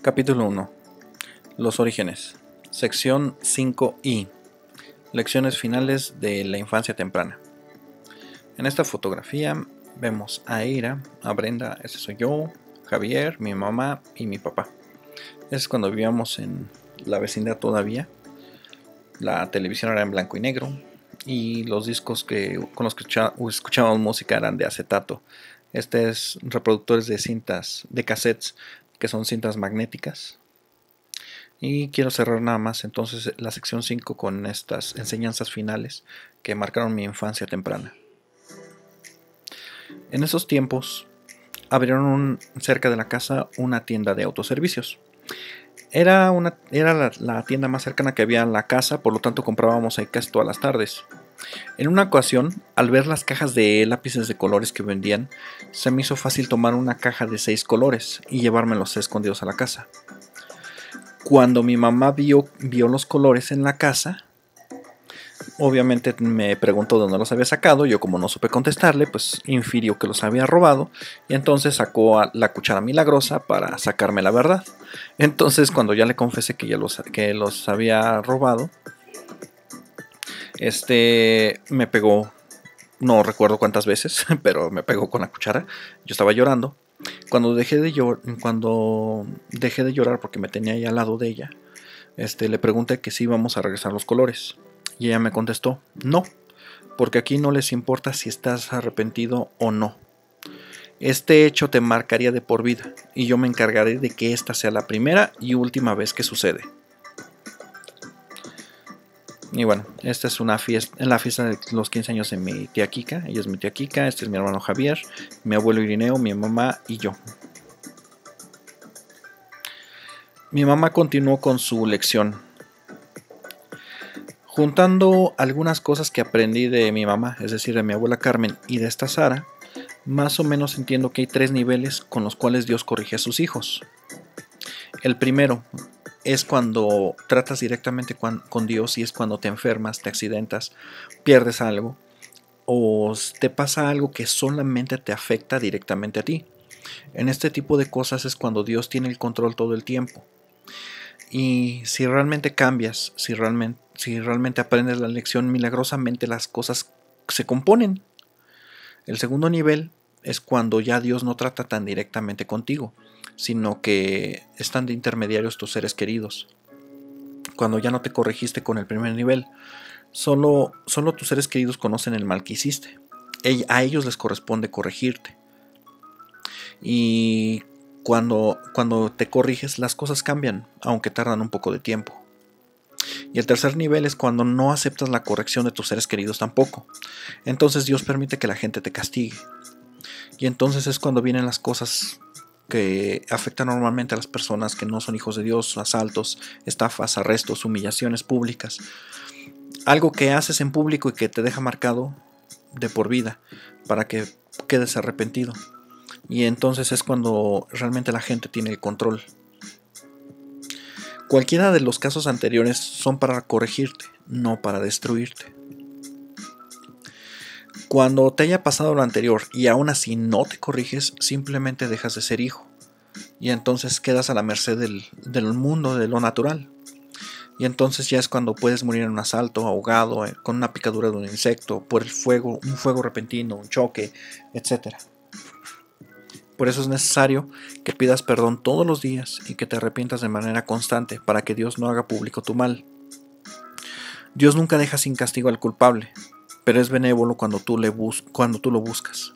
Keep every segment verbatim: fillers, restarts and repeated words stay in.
Capítulo uno. Los orígenes. Sección cinco i. Lecciones finales de la infancia temprana. En esta fotografía vemos a Eira, a Brenda, ese soy yo, Javier, mi mamá y mi papá. Es cuando vivíamos en la vecindad todavía. La televisión era en blanco y negro y los discos que, con los que escuchábamos música eran de acetato. Este es reproductores de cintas, de cassettes, que son cintas magnéticas. Y quiero cerrar nada más entonces la sección cinco con estas enseñanzas finales que marcaron mi infancia temprana. En esos tiempos abrieron un, cerca de la casa una tienda de autoservicios. Era, una, era la, la tienda más cercana que había en la casa, por lo tanto comprábamos ahí casi todas las tardes. En una ocasión, al ver las cajas de lápices de colores que vendían, se me hizo fácil tomar una caja de seis colores y llevármelos escondidos a la casa. Cuando mi mamá vio, vio los colores en la casa, obviamente me preguntó dónde los había sacado. Yo, como no supe contestarle, pues infirió que los había robado y entonces sacó a la cuchara milagrosa para sacarme la verdad. Entonces, cuando ya le confesé que ya los, que los había robado, este me pegó, no recuerdo cuántas veces, pero me pegó con la cuchara. Yo estaba llorando. Cuando dejé de llorar, cuando dejé de llorar porque me tenía ahí al lado de ella, este, le pregunté que si íbamos a regresar los colores. Y ella me contestó, no, porque aquí no les importa si estás arrepentido o no. Este hecho te marcaría de por vida, y yo me encargaré de que esta sea la primera y última vez que sucede. Y bueno, esta es una fiesta, en la fiesta de los quince años de mi tía Kika. Ella es mi tía Kika, este es mi hermano Javier, mi abuelo Irineo, mi mamá y yo. Mi mamá continuó con su lección, juntando algunas cosas que aprendí de mi mamá, es decir, de mi abuela Carmen y de esta Sara. Más o menos entiendo que hay tres niveles con los cuales Dios corrige a sus hijos. El primero es cuando tratas directamente con Dios, y es cuando te enfermas, te accidentas, pierdes algo o te pasa algo que solamente te afecta directamente a ti. En este tipo de cosas es cuando Dios tiene el control todo el tiempo. Y si realmente cambias, si realmente, si realmente aprendes la lección, milagrosamente las cosas se componen. El segundo nivel es cuando ya Dios no trata tan directamente contigo, sino que están de intermediarios tus seres queridos. Cuando ya no te corregiste con el primer nivel, solo, solo tus seres queridos conocen el mal que hiciste. A ellos les corresponde corregirte. Y cuando, cuando te corriges, las cosas cambian, aunque tardan un poco de tiempo. Y el tercer nivel es cuando no aceptas la corrección de tus seres queridos tampoco. Entonces Dios permite que la gente te castigue. Y entonces es cuando vienen las cosas que afectan normalmente a las personas que no son hijos de Dios: asaltos, estafas, arrestos, humillaciones públicas. Algo que haces en público y que te deja marcado de por vida para que quedes arrepentido. Y entonces es cuando realmente la gente tiene el control. Cualquiera de los casos anteriores son para corregirte, no para destruirte. Cuando te haya pasado lo anterior y aún así no te corriges, simplemente dejas de ser hijo. Y entonces quedas a la merced del, del mundo, de lo natural. Y entonces ya es cuando puedes morir en un asalto, ahogado, con una picadura de un insecto, por el fuego, un fuego repentino, un choque, etcétera. Por eso es necesario que pidas perdón todos los días y que te arrepientas de manera constante para que Dios no haga público tu mal. Dios nunca deja sin castigo al culpable, pero es benévolo cuando tú, le bus- cuando tú lo buscas.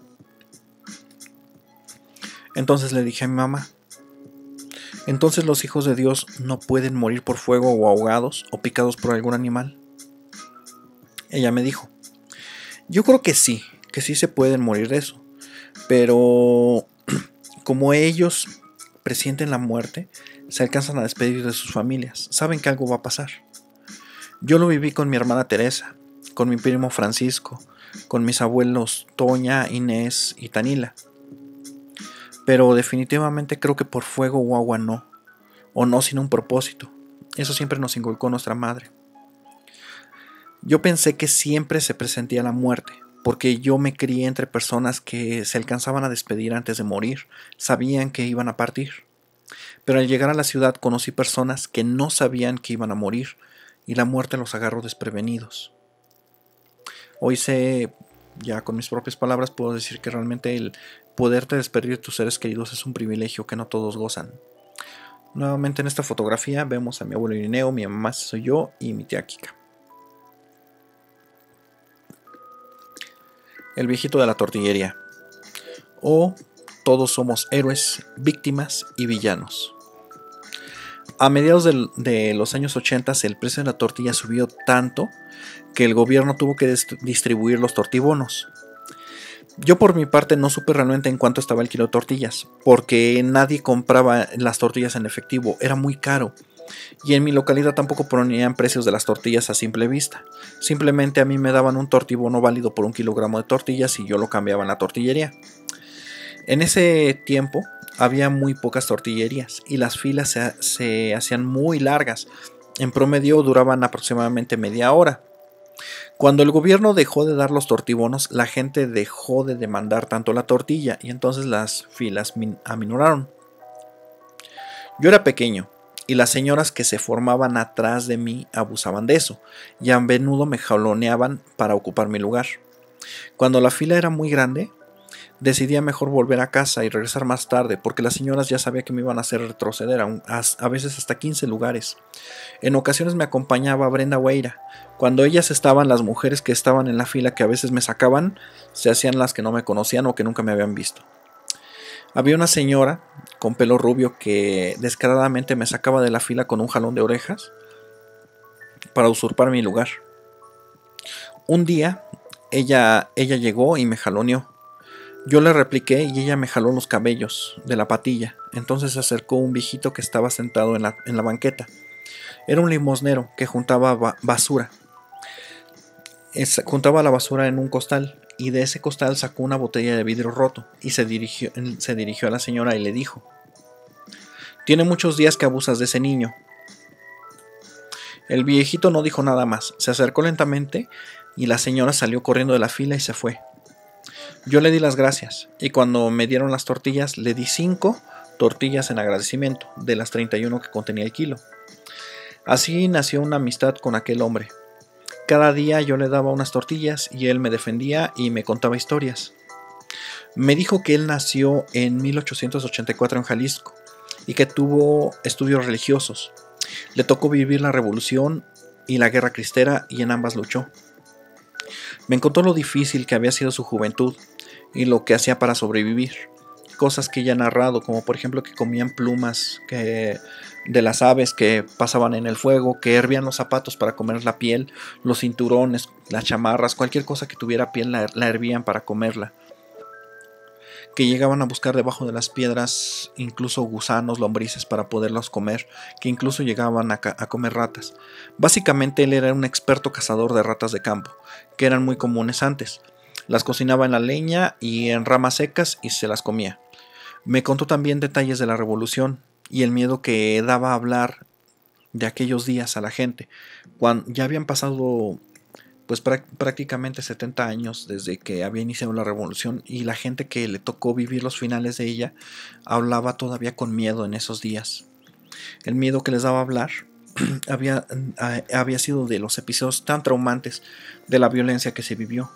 Entonces le dije a mi mamá, ¿entonces los hijos de Dios no pueden morir por fuego o ahogados o picados por algún animal? Ella me dijo, yo creo que sí, que sí se pueden morir de eso, pero como ellos presienten la muerte, se alcanzan a despedir de sus familias, saben que algo va a pasar. Yo lo viví con mi hermana Teresa, con mi primo Francisco, con mis abuelos Toña, Inés y Tanila. Pero definitivamente creo que por fuego o agua no, o no sin un propósito. Eso siempre nos inculcó nuestra madre. Yo pensé que siempre se presentía la muerte, porque yo me crié entre personas que se alcanzaban a despedir antes de morir, sabían que iban a partir. Pero al llegar a la ciudad conocí personas que no sabían que iban a morir y la muerte los agarró desprevenidos. Hoy sé, ya con mis propias palabras, puedo decir que realmente el poderte despedir de tus seres queridos es un privilegio que no todos gozan. Nuevamente en esta fotografía vemos a mi abuelo Irineo, mi mamá soy yo y mi tía Kika. El viejito de la tortillería. O todos somos héroes, víctimas y villanos. A mediados de, de los años ochenta el precio de la tortilla subió tanto que el gobierno tuvo que distribuir los tortibonos. Yo por mi parte no supe realmente en cuánto estaba el kilo de tortillas, porque nadie compraba las tortillas en efectivo, era muy caro. Y en mi localidad tampoco ponían precios de las tortillas a simple vista. Simplemente a mí me daban un tortibono válido por un kilogramo de tortillas y yo lo cambiaba en la tortillería. En ese tiempo había muy pocas tortillerías y las filas se, se hacían muy largas. En promedio duraban aproximadamente media hora. Cuando el gobierno dejó de dar los tortibonos, la gente dejó de demandar tanto la tortilla y entonces las filas aminoraron. Yo era pequeño y las señoras que se formaban atrás de mí abusaban de eso y a menudo me jaloneaban para ocupar mi lugar. Cuando la fila era muy grande, decidía mejor volver a casa y regresar más tarde porque las señoras ya sabían que me iban a hacer retroceder a, un, a, a veces hasta quince lugares. En ocasiones me acompañaba Brenda Weira. Cuando ellas estaban, las mujeres que estaban en la fila que a veces me sacaban se hacían las que no me conocían o que nunca me habían visto. Había una señora con pelo rubio que descaradamente me sacaba de la fila con un jalón de orejas para usurpar mi lugar. Un día ella, ella llegó y me jaloneó. Yo le repliqué y ella me jaló los cabellos de la patilla. Entonces se acercó un viejito que estaba sentado en la, en la banqueta. Era un limosnero que juntaba ba basura. Es, juntaba la basura en un costal y de ese costal sacó una botella de vidrio roto y se dirigió, se dirigió a la señora y le dijo: «Tiene muchos días que abusas de ese niño». El viejito no dijo nada más. Se acercó lentamente y la señora salió corriendo de la fila y se fue. Yo le di las gracias y cuando me dieron las tortillas le di cinco tortillas en agradecimiento de las treinta y uno que contenía el kilo. Así nació una amistad con aquel hombre. Cada día yo le daba unas tortillas y él me defendía y me contaba historias. Me dijo que él nació en mil ochocientos ochenta y cuatro en Jalisco y que tuvo estudios religiosos. Le tocó vivir la revolución y la guerra cristera y en ambas luchó. Me contó lo difícil que había sido su juventud y lo que hacía para sobrevivir. Cosas que ella ha narrado, como por ejemplo que comían plumas que, de las aves que pasaban en el fuego, que hervían los zapatos para comer la piel, los cinturones, las chamarras, cualquier cosa que tuviera piel la, la hervían para comerla. Que llegaban a buscar debajo de las piedras incluso gusanos, lombrices para poderlos comer, que incluso llegaban a, a comer ratas. Básicamente él era un experto cazador de ratas de campo, que eran muy comunes antes. Las cocinaba en la leña y en ramas secas y se las comía. Me contó también detalles de la revolución y el miedo que daba a hablar de aquellos días a la gente, cuando ya habían pasado pues prácticamente setenta años desde que había iniciado la revolución y la gente que le tocó vivir los finales de ella hablaba todavía con miedo en esos días. El miedo que les daba a hablar había, había sido de los episodios tan traumantes de la violencia que se vivió.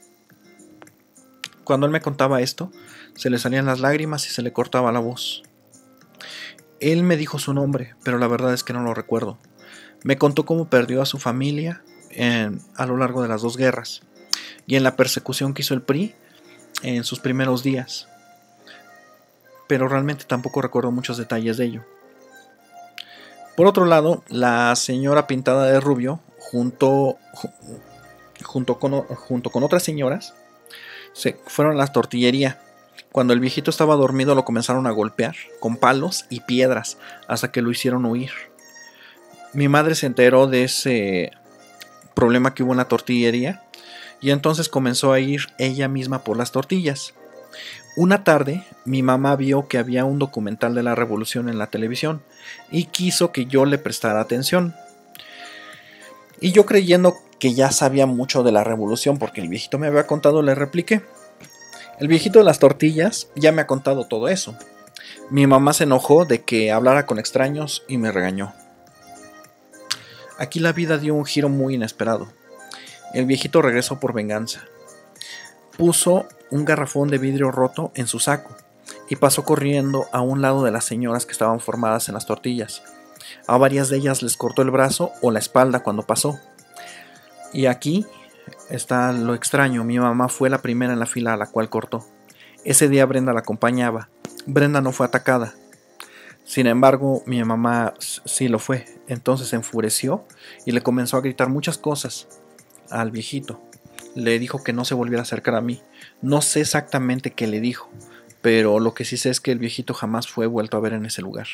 Cuando él me contaba esto, se le salían las lágrimas y se le cortaba la voz. Él me dijo su nombre, pero la verdad es que no lo recuerdo. Me contó cómo perdió a su familia en, a lo largo de las dos guerras y en la persecución que hizo el P R I en sus primeros días. Pero realmente tampoco recuerdo muchos detalles de ello. Por otro lado, la señora pintada de rubio, junto, junto, con, junto con otras señoras, se fueron a la tortillería. Cuando el viejito estaba dormido lo comenzaron a golpear con palos y piedras hasta que lo hicieron huir. Mi madre se enteró de ese problema que hubo en la tortillería y entonces comenzó a ir ella misma por las tortillas. Una tarde mi mamá vio que había un documental de la revolución en la televisión y quiso que yo le prestara atención. Y yo, creyendo que ya sabía mucho de la revolución porque el viejito me había contado, le repliqué: el viejito de las tortillas ya me ha contado todo eso. Mi mamá se enojó de que hablara con extraños y me regañó. Aquí la vida dio un giro muy inesperado. El viejito regresó por venganza. Puso un garrafón de vidrio roto en su saco y pasó corriendo a un lado de las señoras que estaban formadas en las tortillas. A varias de ellas les cortó el brazo o la espalda cuando pasó. Y aquí está lo extraño, mi mamá fue la primera en la fila a la cual cortó. Ese día Brenda la acompañaba. Brenda no fue atacada. Sin embargo, mi mamá sí lo fue. Entonces se enfureció y le comenzó a gritar muchas cosas al viejito. Le dijo que no se volviera a acercar a mí. No sé exactamente qué le dijo, pero lo que sí sé es que el viejito jamás fue vuelto a ver en ese lugar.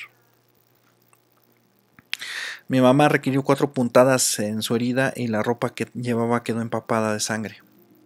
Mi mamá requirió cuatro puntadas en su herida y la ropa que llevaba quedó empapada de sangre.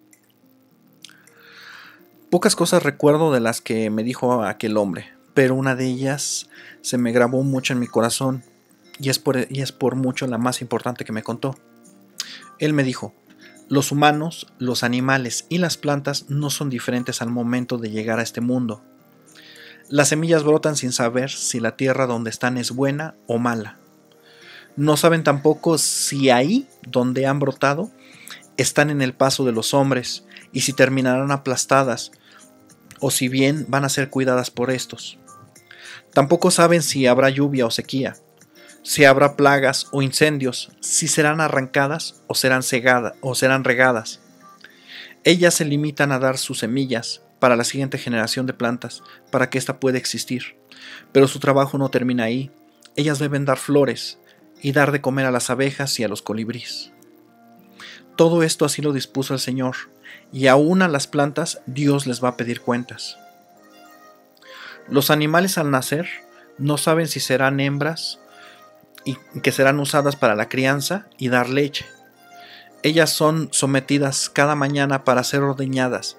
Pocas cosas recuerdo de las que me dijo aquel hombre, pero una de ellas se me grabó mucho en mi corazón y es por, y es por mucho la más importante que me contó. Él me dijo: los humanos, los animales y las plantas no son diferentes al momento de llegar a este mundo. Las semillas brotan sin saber si la tierra donde están es buena o mala. No saben tampoco si ahí donde han brotado están en el paso de los hombres y si terminarán aplastadas o si bien van a ser cuidadas por estos. Tampoco saben si habrá lluvia o sequía, si habrá plagas o incendios, si serán arrancadas o serán cegadas o serán regadas. Ellas se limitan a dar sus semillas para la siguiente generación de plantas, para que ésta pueda existir. Pero su trabajo no termina ahí. Ellas deben dar flores y dar de comer a las abejas y a los colibríes. Todo esto así lo dispuso el Señor, y aún a las plantas Dios les va a pedir cuentas. Los animales al nacer no saben si serán hembras y que serán usadas para la crianza y dar leche. Ellas son sometidas cada mañana para ser ordeñadas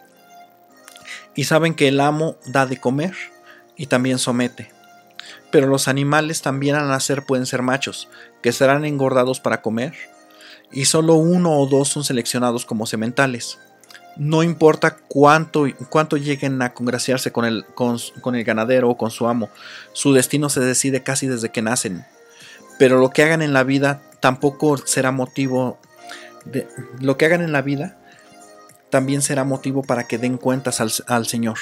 y saben que el amo da de comer y también somete. Pero los animales también al nacer pueden ser machos, que serán engordados para comer, y solo uno o dos son seleccionados como sementales. No importa cuánto, cuánto lleguen a congraciarse con el, con, con el ganadero o con su amo, su destino se decide casi desde que nacen. Pero lo que hagan en la vida tampoco será motivo de, lo que hagan en la vida también será motivo para que den cuentas al, al Señor.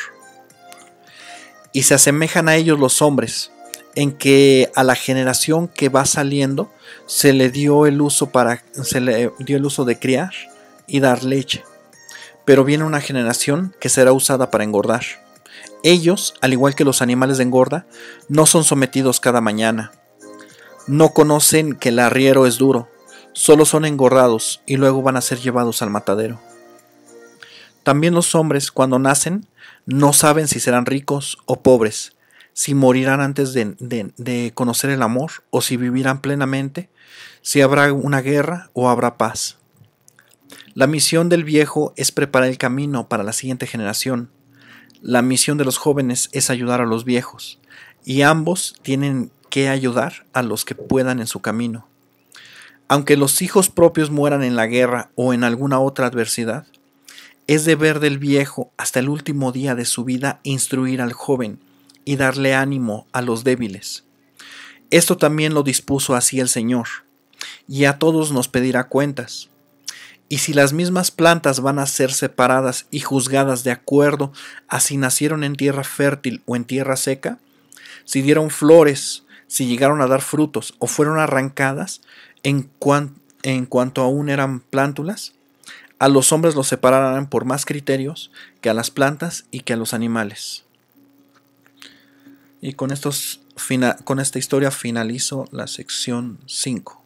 Y se asemejan a ellos los hombres, en que a la generación que va saliendo se le dio el uso para se le dio el uso de criar y dar leche. Pero viene una generación que será usada para engordar. Ellos, al igual que los animales de engorda, no son sometidos cada mañana. No conocen que el arriero es duro, solo son engordados y luego van a ser llevados al matadero. También los hombres, cuando nacen, no saben si serán ricos o pobres, si morirán antes de, de, de conocer el amor o si vivirán plenamente, si habrá una guerra o habrá paz. La misión del viejo es preparar el camino para la siguiente generación. La misión de los jóvenes es ayudar a los viejos, y ambos tienen que ayudar a los que puedan en su camino. Aunque los hijos propios mueran en la guerra o en alguna otra adversidad, es deber del viejo hasta el último día de su vida instruir al joven y darle ánimo a los débiles. Esto también lo dispuso así el Señor, y a todos nos pedirá cuentas. Y si las mismas plantas van a ser separadas y juzgadas de acuerdo a si nacieron en tierra fértil o en tierra seca, si dieron flores, si llegaron a dar frutos o fueron arrancadas en, cuan, en cuanto aún eran plántulas, a los hombres los separarán por más criterios que a las plantas y que a los animales. Y con, estos, con esta historia finalizo la sección cinco.